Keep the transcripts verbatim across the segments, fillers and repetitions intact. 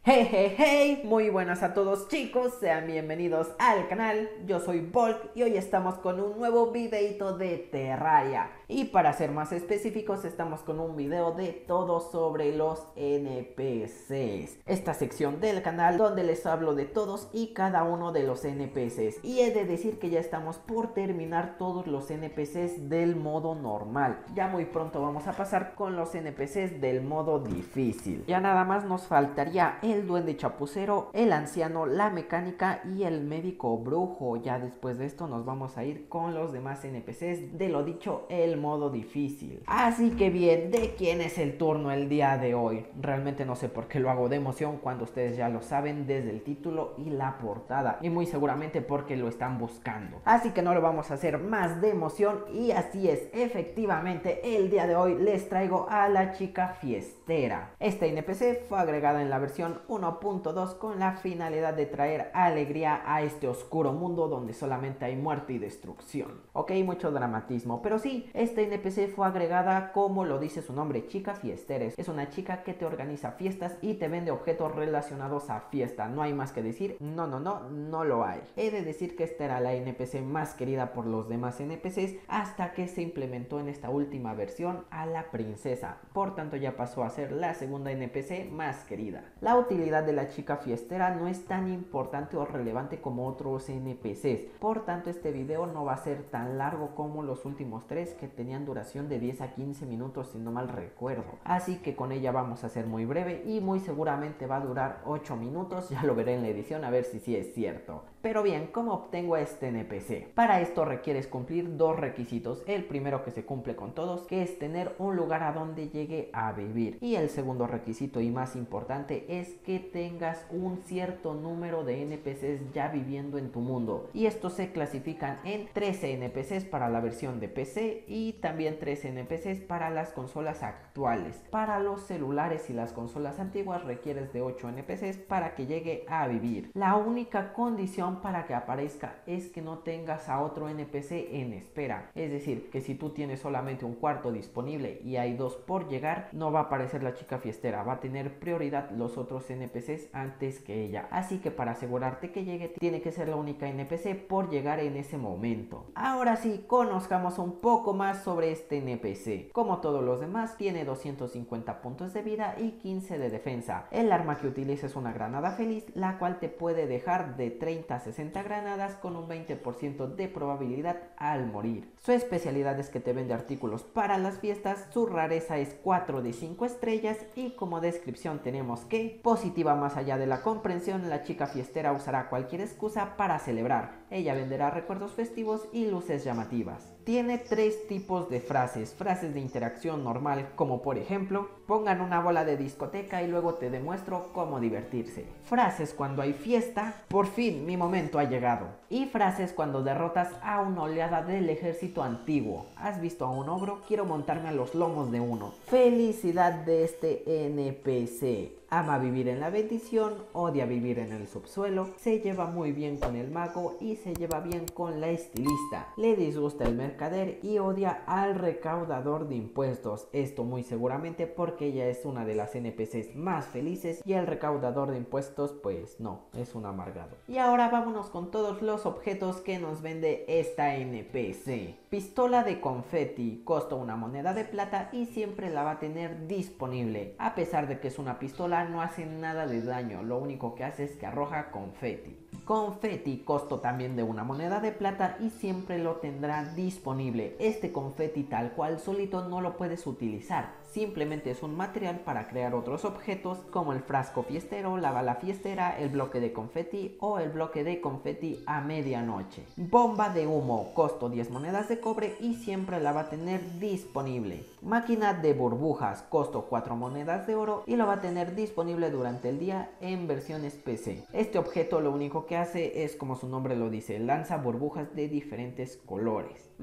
Hey, hey, hey, muy buenas a todos chicos, sean bienvenidos al canal, yo soy Volk y hoy estamos con un nuevo videito de Terraria. Y para ser más específicos, estamos con un video de todo sobre los N P Cs. Esta sección del canal donde les hablo de todos y cada uno de los N P Cs. Y he de decir que ya estamos por terminar todos los N P Cs del modo normal. Ya muy pronto vamos a pasar con los N P Cs del modo difícil. Ya nada más nos faltaría el duende chapucero, el anciano, la mecánica y el médico brujo. Ya después de esto nos vamos a ir con los demás N P Cs de lo dicho, el modo difícil. Así que bien, ¿de quién es el turno el día de hoy? Realmente no sé por qué lo hago de emoción cuando ustedes ya lo saben desde el título y la portada, y muy seguramente porque lo están buscando. Así que no lo vamos a hacer más de emoción, y así es, efectivamente el día de hoy les traigo a la chica fiestera. Esta N P C fue agregada en la versión uno punto dos con la finalidad de traer alegría a este oscuro mundo donde solamente hay muerte y destrucción. Ok, mucho dramatismo, pero sí, esta N P C fue agregada como lo dice su nombre, chica fiestera. Es una chica que te organiza fiestas y te vende objetos relacionados a fiesta. No hay más que decir, no, no, no, no lo hay. He de decir que esta era la N P C más querida por los demás N P Cs hasta que se implementó en esta última versión a la princesa. Por tanto ya pasó a ser la segunda N P C más querida. La utilidad de la chica fiestera no es tan importante o relevante como otros N P Cs. Por tanto este video no va a ser tan largo como los últimos tres que tenían duración de diez a quince minutos si no mal recuerdo. Así que con ella vamos a ser muy breve y muy seguramente va a durar ocho minutos. Ya lo veré en la edición a ver si sí es cierto. Pero bien, ¿cómo obtengo este N P C? Para esto requieres cumplir dos requisitos. El primero, que se cumple con todos, que es tener un lugar a donde llegue a vivir. Y el segundo requisito y más importante es que tengas un cierto número de N P Cs ya viviendo en tu mundo. Y estos se clasifican en trece N P Cs para la versión de P C y también trece N P Cs para las consolas actuales. Para los celulares y las consolas antiguas requieres de ocho N P Cs para que llegue a vivir. La única condición para que aparezca es que no tengas a otro N P C en espera. Es decir, que si tú tienes solamente un cuarto disponible y hay dos por llegar, no va a aparecer la chica fiestera. Va a tener prioridad los otros N P Cs antes que ella. Así que para asegurarte que llegue, tiene que ser la única N P C por llegar en ese momento. Ahora sí, conozcamos un poco más sobre este N P C. Como todos los demás, tiene doscientos cincuenta puntos de vida y quince de defensa. El arma que utiliza es una granada feliz, la cual te puede dejar de treinta a sesenta granadas con un veinte por ciento de probabilidad al morir. Su especialidad es que te vende artículos para las fiestas. Su rareza es cuatro de cinco estrellas y como descripción tenemos que positiva más allá de la comprensión, la chica fiestera usará cualquier excusa para celebrar. Ella venderá recuerdos festivos y luces llamativas. Tiene tres tipos de frases. Frases de interacción normal, como por ejemplo, pongan una bola de discoteca y luego te demuestro cómo divertirse. Frases cuando hay fiesta, por fin mi momento ha llegado. Y frases cuando derrotas a una oleada del ejército antiguo. ¿Has visto a un ogro? Quiero montarme a los lomos de uno. Felicidad de este N P C. Ama vivir en la bendición, odia vivir en el subsuelo, se lleva muy bien con el mago y se lleva bien con la estilista. Le disgusta el mercader y odia al recaudador de impuestos. Esto muy seguramente porque ella es una de las N P Cs más felices y el recaudador de impuestos pues no, es un amargado. Y ahora vámonos con todos los objetos que nos vende esta N P C. Pistola de confeti, costa una moneda de plata y siempre la va a tener disponible. A pesar de que es una pistola, no hace nada de daño, lo único que hace es que arroja confeti. Confeti, costo también de una moneda de plata y siempre lo tendrá disponible. Este confeti tal cual solito no lo puedes utilizar, simplemente es un material para crear otros objetos como el frasco fiestero, la bala fiestera, el bloque de confeti o el bloque de confeti a medianoche. Bomba de humo, costo diez monedas de cobre y siempre la va a tener disponible. Máquina de burbujas, costo cuatro monedas de oro y lo va a tener disponible durante el día en versiones P C. Este objeto lo único que hace es, como su nombre lo dice, lanza burbujas de diferentes colores.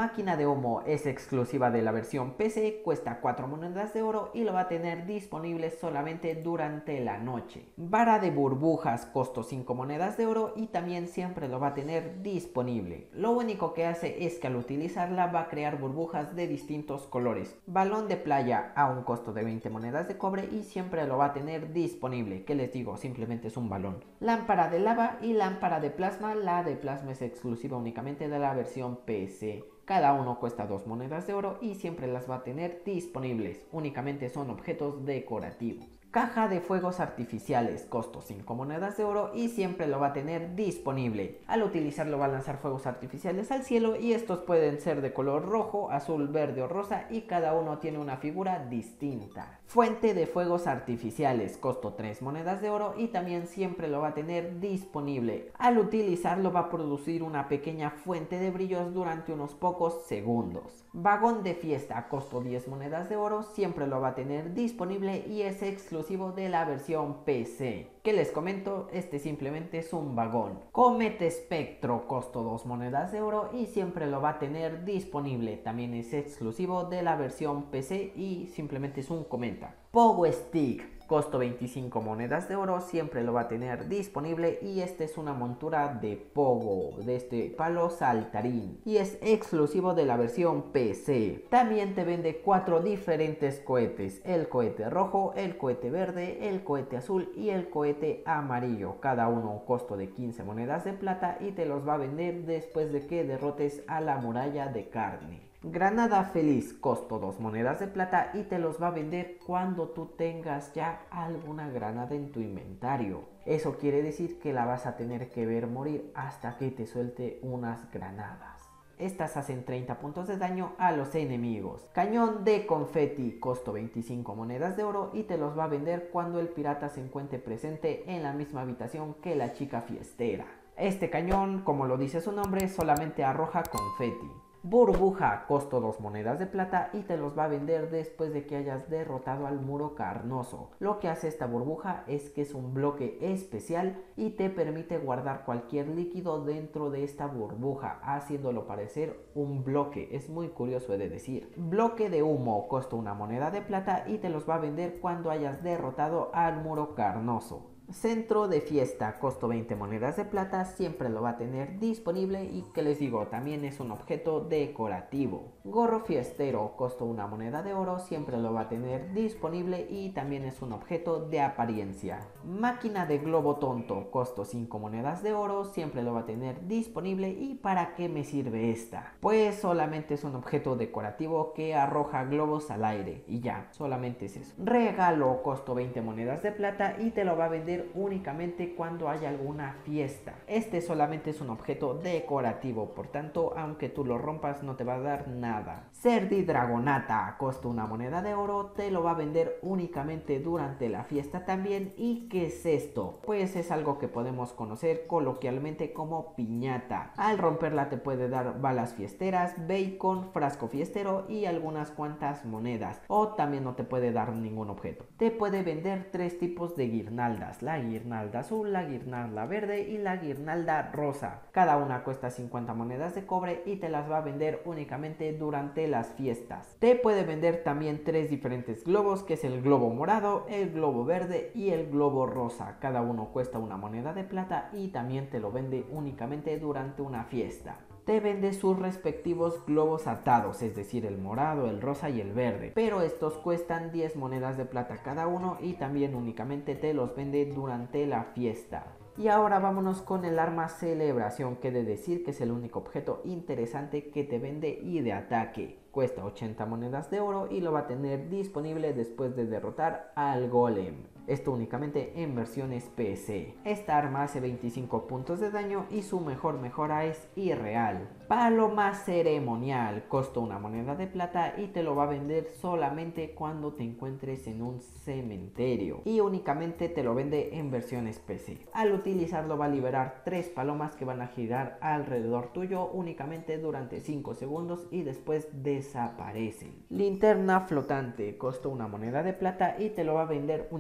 Máquina de humo es exclusiva de la versión P C, cuesta cuatro monedas de oro y lo va a tener disponible solamente durante la noche. Vara de burbujas, costo cinco monedas de oro y también siempre lo va a tener disponible. Lo único que hace es que al utilizarla va a crear burbujas de distintos colores. Balón de playa a un costo de veinte monedas de cobre y siempre lo va a tener disponible. ¿Qué les digo? Simplemente es un balón. Lámpara de lava y lámpara de plasma. La de plasma es exclusiva únicamente de la versión P C. Cada uno cuesta dos monedas de oro y siempre las va a tener disponibles. Únicamente son objetos decorativos. Caja de fuegos artificiales, costo cinco monedas de oro y siempre lo va a tener disponible. Al utilizarlo va a lanzar fuegos artificiales al cielo y estos pueden ser de color rojo, azul, verde o rosa y cada uno tiene una figura distinta. Fuente de fuegos artificiales, costo tres monedas de oro y también siempre lo va a tener disponible. Al utilizarlo va a producir una pequeña fuente de brillos durante unos pocos segundos. Vagón de fiesta, costo diez monedas de oro, siempre lo va a tener disponible y es exclusivo de la versión P C. ¿Qué les comento? Este simplemente es un vagón. Comet Espectro, costo dos monedas de oro y siempre lo va a tener disponible. También es exclusivo de la versión P C y simplemente es un cometa. Pogo Stick, costo veinticinco monedas de oro, siempre lo va a tener disponible y esta es una montura de pogo, de este palo saltarín y es exclusivo de la versión P C. También te vende cuatro diferentes cohetes, el cohete rojo, el cohete verde, el cohete azul y el cohete amarillo, cada uno un costo de quince monedas de plata y te los va a vender después de que derrotes a la muralla de carne. Granada feliz, costo dos monedas de plata y te los va a vender cuando tú tengas ya alguna granada en tu inventario. Eso quiere decir que la vas a tener que ver morir hasta que te suelte unas granadas. Estas hacen treinta puntos de daño a los enemigos. Cañón de confeti, costo veinticinco monedas de oro y te los va a vender cuando el pirata se encuentre presente en la misma habitación que la chica fiestera. Este cañón, como lo dice su nombre, solamente arroja confeti. Burbuja, costo dos monedas de plata y te los va a vender después de que hayas derrotado al muro carnoso. Lo que hace esta burbuja es que es un bloque especial y te permite guardar cualquier líquido dentro de esta burbuja, haciéndolo parecer un bloque. Es muy curioso de decir. Bloque de humo, costo una moneda de plata y te los va a vender cuando hayas derrotado al muro carnoso. Centro de fiesta, costo veinte monedas de plata, siempre lo va a tener disponible y que les digo, también es un objeto decorativo. Gorro fiestero, costo una moneda de oro, siempre lo va a tener disponible y también es un objeto de apariencia. Máquina de globo tonto, costo cinco monedas de oro, siempre lo va a tener disponible. ¿Y para qué me sirve esta? Pues solamente es un objeto decorativo que arroja globos al aire y ya, solamente es eso. Regalo, costo veinte monedas de plata y te lo va a vender únicamente cuando haya alguna fiesta. Este solamente es un objeto decorativo, por tanto, aunque tú lo rompas no te va a dar nada. Cerdi Dragonata, costo una moneda de oro, te lo va a vender únicamente durante la fiesta también. ¿Y qué es esto? Pues es algo que podemos conocer coloquialmente como piñata. Al romperla te puede dar balas fiesteras, bacon, frasco fiestero y algunas cuantas monedas, o también no te puede dar ningún objeto. Te puede vender tres tipos de guirnaldas: la guirnalda azul, la guirnalda verde y la guirnalda rosa. Cada una cuesta cincuenta monedas de cobre y te las va a vender únicamente durante las fiestas. Te puede vender también tres diferentes globos, que es el globo morado, el globo verde y el globo rosa. Cada uno cuesta una moneda de plata y también te lo vende únicamente durante una fiesta. Te vende sus respectivos globos atados, es decir, el morado, el rosa y el verde, pero estos cuestan diez monedas de plata cada uno y también únicamente te los vende durante la fiesta. Y ahora vámonos con el arma celebración, que he de decir que es el único objeto interesante que te vende y de ataque. Cuesta ochenta monedas de oro y lo va a tener disponible después de derrotar al golem. Esto únicamente en versiones P C. Esta arma hace veinticinco puntos de daño y su mejor mejora es irreal. Paloma ceremonial, costa una moneda de plata y te lo va a vender solamente cuando te encuentres en un cementerio. Y únicamente te lo vende en versiones P C. Al utilizarlo va a liberar tres palomas que van a girar alrededor tuyo únicamente durante cinco segundos y después desaparecen. Linterna flotante, costa una moneda de plata y te lo va a vender únicamente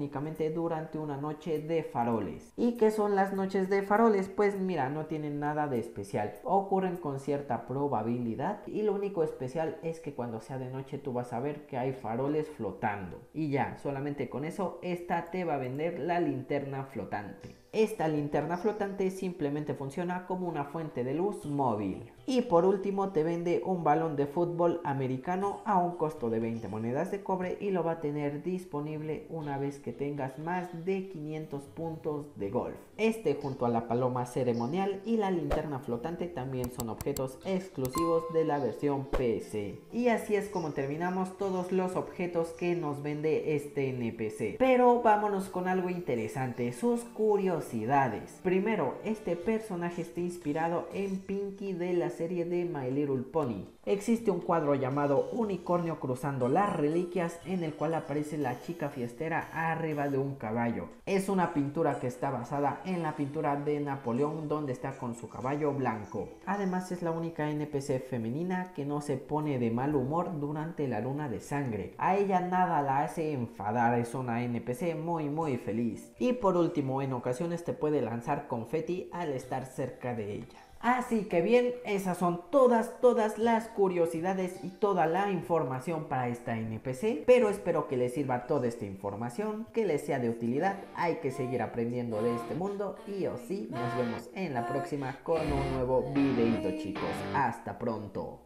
solamente durante una noche de faroles. ¿Y qué son las noches de faroles? Pues mira, no tienen nada de especial, ocurren con cierta probabilidad y lo único especial es que cuando sea de noche tú vas a ver que hay faroles flotando. Y ya, solamente con eso esta te va a vender la linterna flotante. Esta linterna flotante simplemente funciona como una fuente de luz móvil. Y por último te vende un balón de fútbol americano a un costo de veinte monedas de cobre y lo va a tener disponible una vez que tengas más de quinientos puntos de golf. Este junto a la paloma ceremonial y la linterna flotante también son objetos exclusivos de la versión P C. Y así es como terminamos todos los objetos que nos vende este N P C. Pero vámonos con algo interesante, sus curiosidades. Primero, este personaje está inspirado en Pinky de la serie de My Little Pony. Existe un cuadro llamado Unicornio cruzando las reliquias en el cual aparece la chica fiestera arriba de un caballo. Es una pintura que está basada en la pintura de Napoleón donde está con su caballo blanco. Además es la única N P C femenina que no se pone de mal humor durante la luna de sangre. A ella nada la hace enfadar, es una N P C muy muy feliz. Y por último, en ocasiones te puede lanzar confeti al estar cerca de ella. Así que bien, esas son todas, todas las curiosidades y toda la información para esta N P C. Pero espero que les sirva toda esta información, que les sea de utilidad. Hay que seguir aprendiendo de este mundo y o sí, nos vemos en la próxima con un nuevo videito, chicos. Hasta pronto.